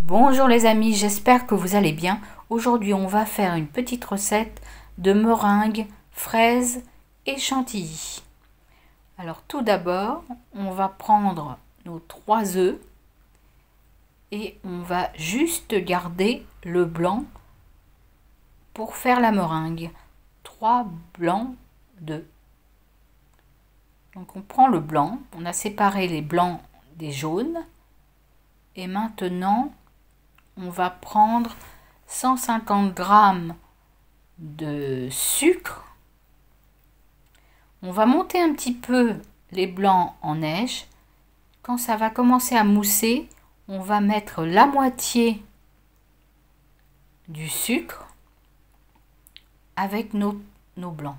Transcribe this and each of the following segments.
Bonjour les amis, j'espère que vous allez bien. Aujourd'hui, on va faire une petite recette de meringue, fraises et chantilly. Alors tout d'abord, on va prendre nos 3 œufs et on va juste garder le blanc pour faire la meringue. 3 blancs d'œufs. Donc on prend le blanc, on a séparé les blancs des jaunes et maintenant on va prendre 150 g de sucre. On va monter un petit peu les blancs en neige. Quand ça va commencer à mousser, on va mettre la moitié du sucre avec nos blancs.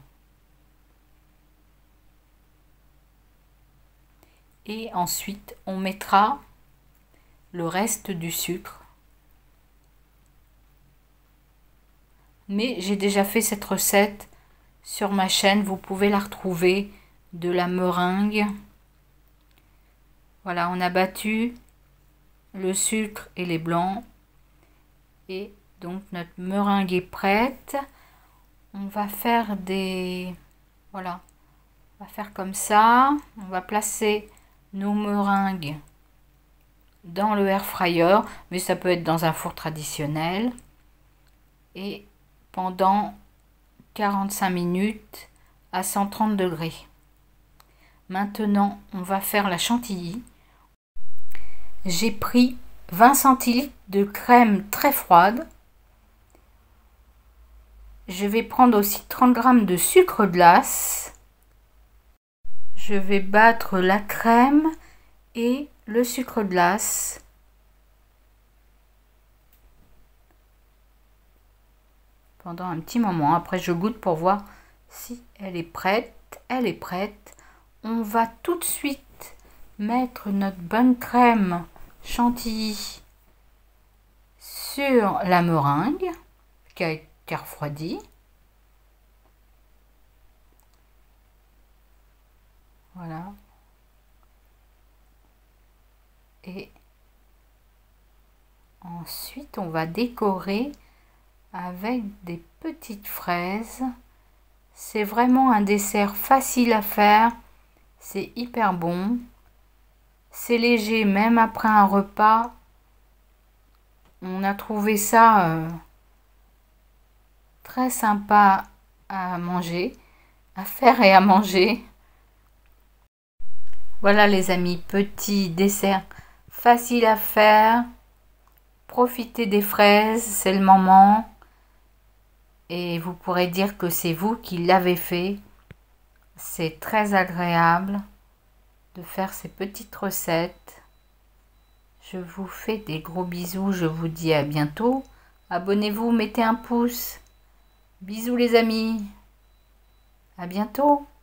Et ensuite, on mettra le reste du sucre. Mais j'ai déjà fait cette recette sur ma chaîne, vous pouvez la retrouver, de la meringue. Voilà, on a battu le sucre et les blancs. Et donc notre meringue est prête. On va faire voilà, on va faire comme ça. On va placer nos meringues dans le air fryer, mais ça peut être dans un four traditionnel. Et pendant 45 minutes à 130 degrés. Maintenant, on va faire la chantilly. J'ai pris 20 centilitres de crème très froide. Je vais prendre aussi 30 g de sucre glace. Je vais battre la crème et le sucre glace. Pendant un petit moment. Après, je goûte pour voir si elle est prête. Elle est prête. On va tout de suite mettre notre bonne crème chantilly sur la meringue qui a été refroidie. Voilà. Et ensuite, on va décorer avec des petites fraises. C'est vraiment un dessert facile à faire, c'est hyper bon, c'est léger même après un repas. On a trouvé ça très sympa à manger, à faire et à manger. Voilà les amis, petit dessert facile à faire. Profitez des fraises, c'est le moment. Et vous pourrez dire que c'est vous qui l'avez fait. C'est très agréable de faire ces petites recettes. Je vous fais des gros bisous. Je vous dis à bientôt. Abonnez-vous, mettez un pouce. Bisous les amis. À bientôt.